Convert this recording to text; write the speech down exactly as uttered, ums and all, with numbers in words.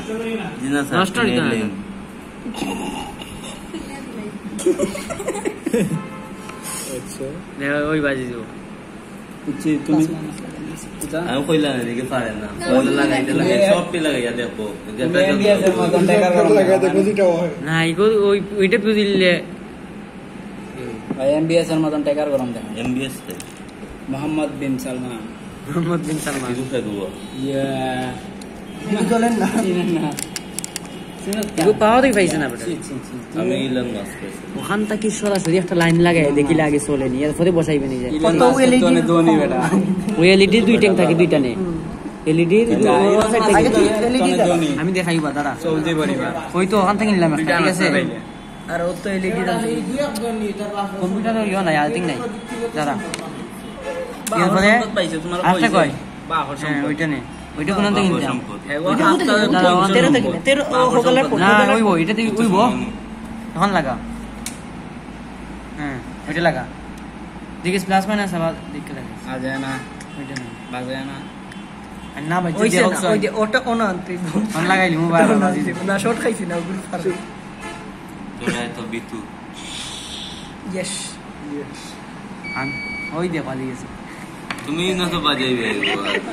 নষ্ট হইতো না আচ্ছা দেখো ওই বাজি দিব কুচি তুমি আমি কইলা না দেখে পারে না ওটা লাগাইতে লাগাই সব পে লাগাইয়া দেখো এমবিএসের মতন টাকা লাগাইতে কুচিটা হয় না ইগো ওই ওইটা বুঝিলে ভাই এমবিএসের মতন টাকার গরম দেখো MBS Mohammed bin Salman Mohammed bin Salman কিছু খাইবো ইয়া চলেন না চিনেন না ইগো পাওয়া দেখি পাইছে না বেটা আমি ইলন মাস্ক পাইছি ওখান থেকে সরাসরি একটা লাইন লাগাই দেখি লাগে চলে নি এরপরে বসাইবে নি যায় কত এলইডি ধোনি বেটা ওই এলইডি দুই ট্যাঙ্ক থাকে দুইটা নে এলইডি আমি দেখাইবা দাঁড়া চলতে পারিবা ওই তো ওখান থেকে নিলাম ঠিক আছে আর ও তো এলইডি কম্পিউটারে ইয়া নাই আই থিং নাই দাঁড়া এরপরে পাইছে তোমার আচ্ছা কই বাহর হ্যাঁ ওইটা নে ওইটা কোন থেকে নিলাম তেরো থেকে তেরো হোগলার না ওই বই এটা থেকে ওইব তখন লাগা হ্যাঁ ওইটা লাগা দেখিস প্লাস মাইনাস আবার দেখতে লাগে আ যায় না ওইটা না বাজে না আর না ভাই ওই যে ওই যে ওটা ওনা আনতে ফোন লাগাইলি মোবাইল না শর্ট খাইছি না গ্রুপ ফার তোরা তো বিতু ইয়েস ওই দিয়ে পালিয়ে গেছে তুমি না তো বাজাইবে